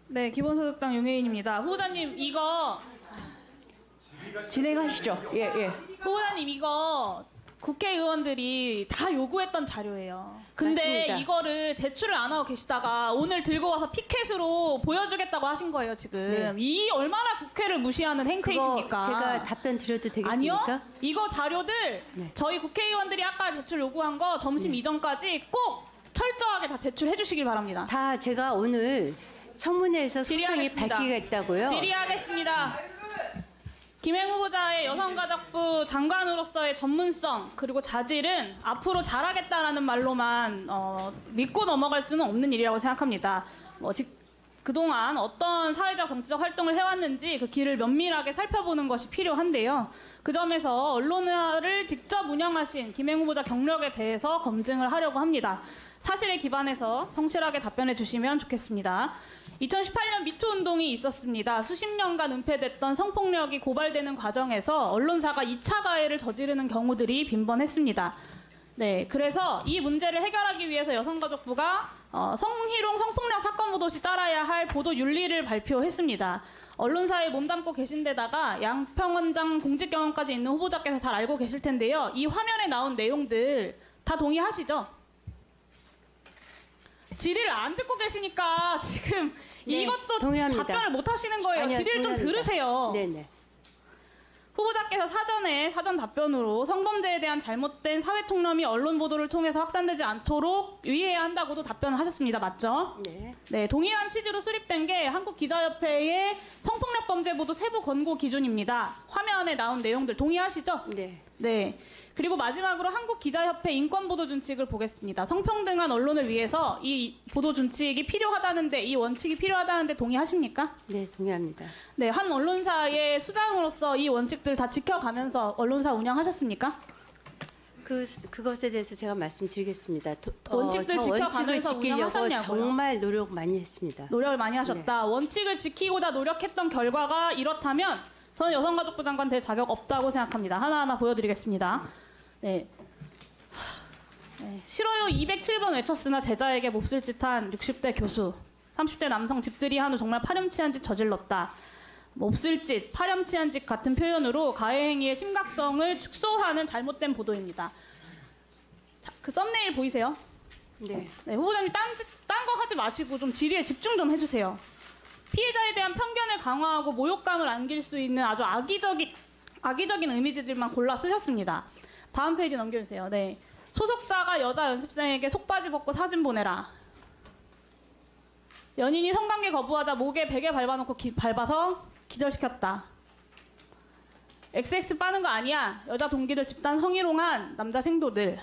네, 기본소득당 윤혜인입니다. 후보자님 이거 진행하시죠. 예, 예. 후보자님 이거 국회의원들이 다 요구했던 자료예요. 근데 맞습니다. 이거를 제출을 안 하고 계시다가 오늘 들고 와서 피켓으로 보여주겠다고 하신 거예요, 지금. 네. 이 얼마나 국회를 무시하는 그거 행태이십니까? 제가 답변 드려도 되겠습니까? 아니요. 이거 자료들 네. 저희 국회의원들이 아까 제출 요구한 거 점심 이전까지 꼭 철저하게 다 제출해 주시길 바랍니다. 다 제가 오늘 청문회에서 소상히 질의하겠습니다. 밝히겠다고요. 질의하겠습니다. 김행 후보자의 여성가족부 장관으로서의 전문성 그리고 자질은 앞으로 잘하겠다라는 말로만 믿고 넘어갈 수는 없는 일이라고 생각합니다. 그동안 어떤 사회적 정치적 활동을 해왔는지 그 길을 면밀하게 살펴보는 것이 필요한데요. 그 점에서 언론을 직접 운영하신 김행 후보자 경력에 대해서 검증을 하려고 합니다. 사실에 기반해서 성실하게 답변해 주시면 좋겠습니다. 2018년 미투 운동이 있었습니다. 수십 년간 은폐됐던 성폭력이 고발되는 과정에서 언론사가 2차 가해를 저지르는 경우들이 빈번했습니다. 네, 그래서 이 문제를 해결하기 위해서 여성가족부가 성희롱 성폭력 사건 보도 시 따라야 할 보도 윤리를 발표했습니다. 언론사에 몸담고 계신 데다가 양평원장 공직 경험까지 있는 후보자께서 잘 알고 계실 텐데요. 이 화면에 나온 내용들 다 동의하시죠? 질의를 안 듣고 계시니까 지금 네, 이것도 동의합니다. 답변을 못 하시는 거예요. 아니요, 질의를 좀 동의합니다. 들으세요. 네네. 후보자께서 사전 답변으로 성범죄에 대한 잘못된 사회 통념이 언론 보도를 통해서 확산되지 않도록 유의해야 한다고도 답변을 하셨습니다. 맞죠? 네. 네, 동일한 취지로 수립된 게 한국기자협회의 성폭력 범죄 보도 세부 권고 기준입니다. 화면에 나온 내용들 동의하시죠? 네. 네. 그리고 마지막으로 한국기자협회 인권보도준칙을 보겠습니다. 성평등한 언론을 위해서 이 보도준칙이 필요하다는데, 이 원칙이 필요하다는데 동의하십니까? 네, 동의합니다. 네, 한 언론사의 수장으로서 이 원칙들 다 지켜가면서 언론사 운영하셨습니까? 그것에 대해서 제가 말씀드리겠습니다. 원칙들 저 지켜가면서 원칙을 지키려고 운영하셨냐고요? 정말 노력 많이 했습니다. 노력을 많이 하셨다. 원칙을 지키고자 노력했던 결과가 이렇다면 저는 여성가족부 장관 될 자격 없다고 생각합니다. 하나하나 보여드리겠습니다. 네. 싫어요 207번 외쳤으나 제자에게 몹쓸 짓한 60대 교수, 30대 남성 집들이 한 후 정말 파렴치한 짓 저질렀다. 몹쓸 짓, 파렴치한 짓 같은 표현으로 가해 행위의 심각성을 축소하는 잘못된 보도입니다. 자, 그 썸네일 보이세요? 네. 네, 후보자님 딴 거 하지 마시고 좀 질의에 집중 좀 해주세요. 피해자에 대한 편견을 강화하고 모욕감을 안길 수 있는 아주 악의적인 이미지들만 골라 쓰셨습니다. 다음 페이지 넘겨주세요. 네. 소속사가 여자 연습생에게 속바지 벗고 사진 보내라. 연인이 성관계 거부하자 목에 베개 밟아놓고 밟아서 기절시켰다. XX 빠는 거 아니야. 여자 동기들 집단 성희롱한 남자 생도들.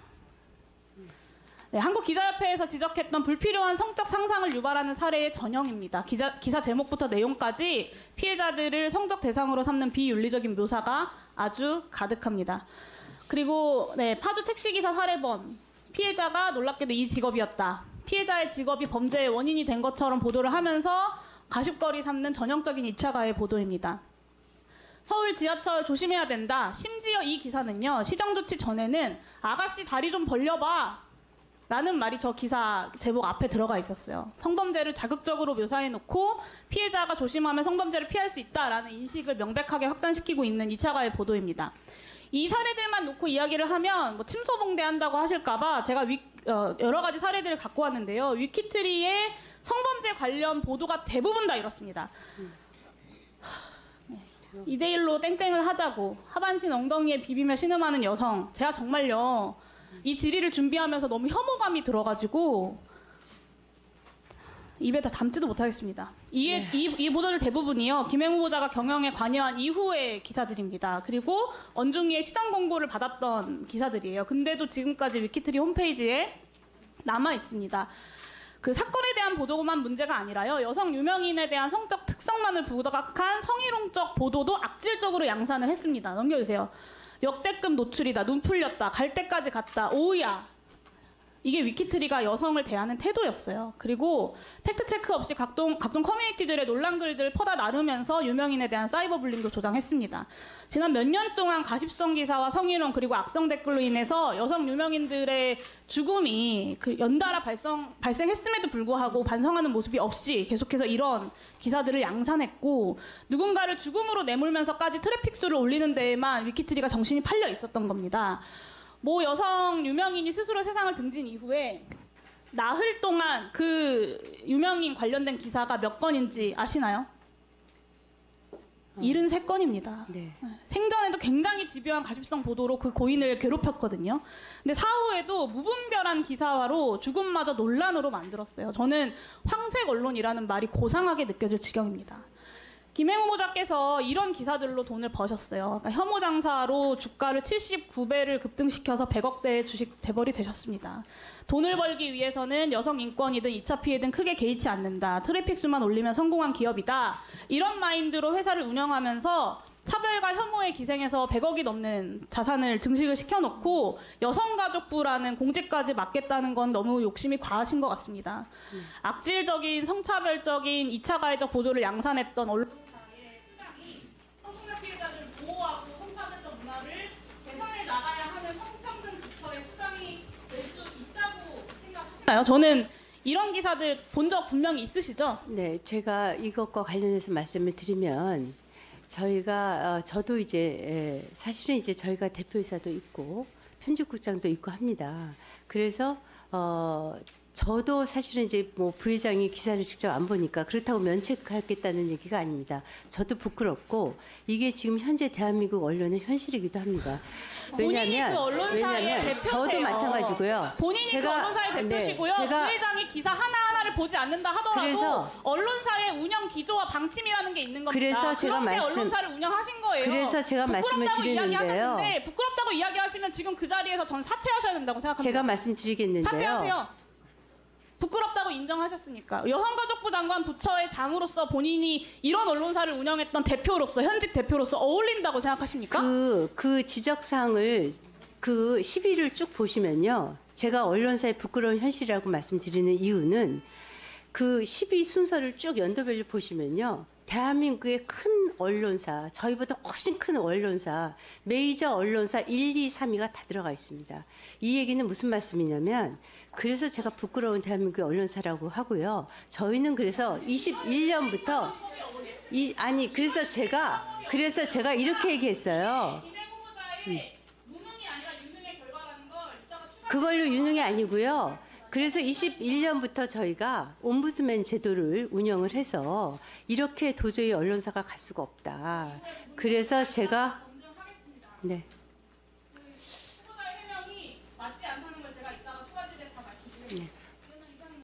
네, 한국기자협회에서 지적했던 불필요한 성적 상상을 유발하는 사례의 전형입니다. 기사 제목부터 내용까지 피해자들을 성적 대상으로 삼는 비윤리적인 묘사가 아주 가득합니다. 그리고 네, 파주 택시기사 사례범. 피해자가 놀랍게도 이 직업이었다. 피해자의 직업이 범죄의 원인이 된 것처럼 보도를 하면서 가십거리 삼는 전형적인 2차 가해 보도입니다. 서울 지하철 조심해야 된다. 심지어 이 기사는요. 시정조치 전에는 아가씨 다리 좀 벌려봐 라는 말이 저 기사 제목 앞에 들어가 있었어요. 성범죄를 자극적으로 묘사해놓고 피해자가 조심하면 성범죄를 피할 수 있다라는 인식을 명백하게 확산시키고 있는 2차 가해 보도입니다. 이 사례들만 놓고 이야기를 하면 뭐 침소봉대한다고 하실까봐 제가 여러 가지 사례들을 갖고 왔는데요. 위키트리의 성범죄 관련 보도가 대부분 다 이렇습니다. 2대1로 땡땡을 하자고 하반신 엉덩이에 비비며 신음하는 여성. 제가 정말요 이 질의를 준비하면서 너무 혐오감이 들어가지고 입에 다 담지도 못하겠습니다. 이 보도들 대부분이요. 김행 후보자가 경영에 관여한 이후의 기사들입니다. 그리고 언중위의 시장 공고를 받았던 기사들이에요. 근데도 지금까지 위키트리 홈페이지에 남아 있습니다. 그 사건에 대한 보도만 문제가 아니라요. 여성 유명인에 대한 성적 특성만을 부각한 성희롱적 보도도 악질적으로 양산을 했습니다. 넘겨주세요. 역대급 노출이다. 눈 풀렸다. 갈 때까지 갔다. 오우야. 이게 위키트리가 여성을 대하는 태도였어요. 그리고 팩트체크 없이 각종 커뮤니티들의 논란 글들을 퍼다 나르면서 유명인에 대한 사이버 불링도 조장했습니다. 지난 몇 년 동안 가십성 기사와 성희롱 그리고 악성 댓글로 인해서 여성 유명인들의 죽음이 연달아 발생했음에도 불구하고 반성하는 모습이 없이 계속해서 이런 기사들을 양산했고 누군가를 죽음으로 내몰면서까지 트래픽 수를 올리는 데에만 위키트리가 정신이 팔려 있었던 겁니다. 모 여성 유명인이 스스로 세상을 등진 이후에 나흘 동안 그 유명인 관련된 기사가 몇 건인지 아시나요? 73건입니다. 네. 생전에도 굉장히 집요한 가십성 보도로 그 고인을 괴롭혔거든요. 근데 사후에도 무분별한 기사화로 죽음마저 논란으로 만들었어요. 저는 황색 언론이라는 말이 고상하게 느껴질 지경입니다. 김행 후보자께서 이런 기사들로 돈을 버셨어요. 그러니까 혐오 장사로 주가를 79배를 급등시켜서 100억대의 주식 재벌이 되셨습니다. 돈을 벌기 위해서는 여성 인권이든 2차 피해든 크게 개의치 않는다. 트래픽 수만 올리면 성공한 기업이다. 이런 마인드로 회사를 운영하면서 차별과 혐오에 기생해서 100억이 넘는 자산을 증식을 시켜놓고 여성가족부라는 공직까지 맡겠다는 건 너무 욕심이 과하신 것 같습니다. 악질적인 성차별적인 2차 가해적 보도를 양산했던 언론사의 수장이 성폭력 피해자들을 보호하고 성차별적 문화를 개선해 나가야 하는 성평등 부처의 수장이 될 수 있다고 생각하시나요? 저는 이런 기사들 본 적 분명히 있으시죠? 네, 제가 이것과 관련해서 말씀을 드리면 저도 이제 사실은 이제 저희가 대표이사도 있고 편집국장도 있고 합니다. 그래서 저도 사실은 이제 뭐 부회장이 기사를 직접 안 보니까 그렇다고 면책하겠다는 얘기가 아닙니다. 저도 부끄럽고 이게 지금 현재 대한민국 언론의 현실이기도 합니다. 본인이 그 언론사의 대표세요. 저도 마찬가지고요. 본인이 그 언론사의 대표시고요. 부회장이 기사 하나하나를 보지 않는다 하더라도 그래서 언론사의 운영 기조와 방침이라는 게 있는 겁니다. 그래서 제가 그렇게 언론사를 운영하신 거예요. 그래서 제가 말씀을 드리는데요. 이야기하셨는데 부끄럽다고 이야기하시면 지금 그 자리에서 전 사퇴하셔야 된다고 생각합니다. 제가 말씀드리겠는데요. 사퇴하세요. 부끄럽다고 인정하셨으니까. 여성가족부 장관 부처의 장으로서 본인이 이런 언론사를 운영했던 대표로서 현직 대표로서 어울린다고 생각하십니까? 그 지적사항을 그 시비를 쭉 보시면요. 제가 언론사의 부끄러운 현실이라고 말씀드리는 이유는 그 시비 순서를 쭉 연도별로 보시면요. 대한민국의 큰 언론사, 저희보다 훨씬 큰 언론사, 메이저 언론사 1, 2, 3위가 다 들어가 있습니다. 이 얘기는 무슨 말씀이냐면 그래서 제가 부끄러운 대한민국의 언론사라고 하고요. 저희는 그래서 21년부터 그래서 제가 이렇게 얘기했어요. 그걸로 유능이 아니고요. 그래서 21년부터 저희가 옴부드맨 제도를 운영을 해서 이렇게 도저히 언론사가 갈 수가 없다. 그래서 제가 네.